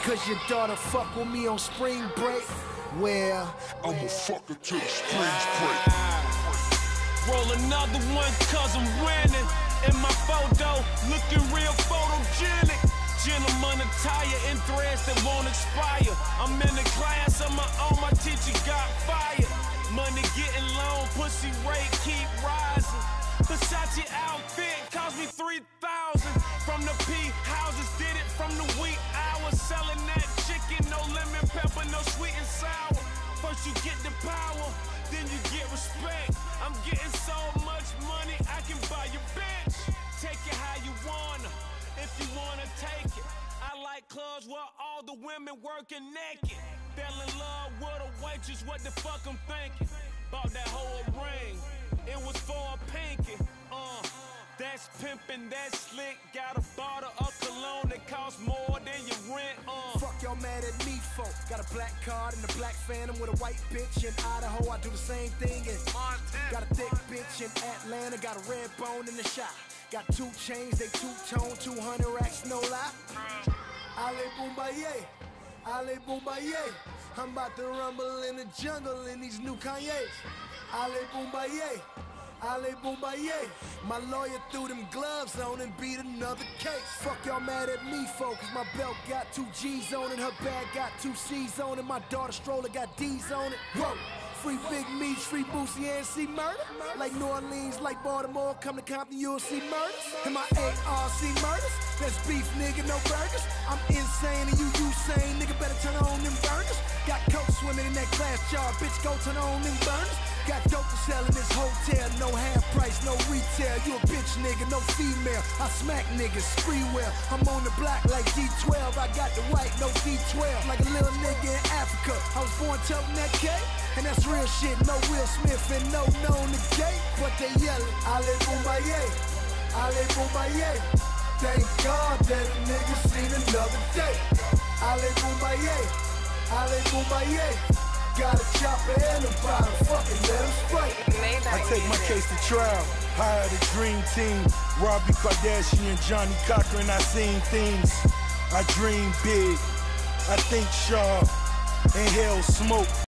Cause your daughter fuck with me on spring break. Well, I'ma fuck her till the springs break. Roll another one cause I'm winning. In my photo, looking real photogenic. Gentleman attire in threads that won't expire. I'm in the class of my own, my teacher got fired. Money getting low, pussy rate keep rising. Versace outfit cost me $3,000. From the P houses, did it from the wheat hours. Selling that chicken, no lemon pepper, no sweet and sour. First you get the power, then you get respect. I'm getting so much money, I can buy your bitch. Take it how you wanna, if you wanna take it. I like clubs where all the women working naked. Fell in love with a waitress, what the fuck I'm thinking? Bought that whole ring, it was for a pinky. That's pimpin', that's slick. Got a bottle of cologne that costs more than your rent. Fuck y'all mad at me for. Got a black card and a black Phantom with a white bitch in Idaho. I do the same thing in Montana. Got a thick bitch in Atlanta. Got a red bone in the shop. Got 2 chains, they two-tone, 200 racks, no lie. Ale Boombaye, Ale Boombaye. I'm about to rumble in the jungle in these new Kanyes. Ale Boombaye, Ale Boombaye. My lawyer threw them gloves on and beat another case. Fuck y'all mad at me, folks. My belt got 2 G's on it, her bag got 2 C's on it. My daughter stroller got D's on it. Whoa. Free Big Meech, free Boosie, and see murder. Like New Orleans, like Baltimore, come to Compton, you'll see murders. And my ARC murders, that's beef, nigga, no burgers. I'm insane and you sane, nigga, better turn on them burners. Got coke swimming in that glass jar, bitch, go turn on them burners. Got dope to sell in this hotel, no half price, no retail. You a bitch, nigga, no female. I smack niggas, spree well. I'm on the block like D12, I got the white, no D12. Like a little nigga in Africa, I was born toting that K. And that's real shit, no Will Smith and no known the gate. But they yelling, Ale Boombaye, Ale Boombaye. Thank God that a nigga seen another day. Ale Boombaye, Ale Boombaye. Got a chopper and a bottle, fucking let him spray. I take my case to trial, hire the dream team. Robbie Kardashian, Johnny Cochran, I seen things. I dream big, I think sharp, inhale smoke.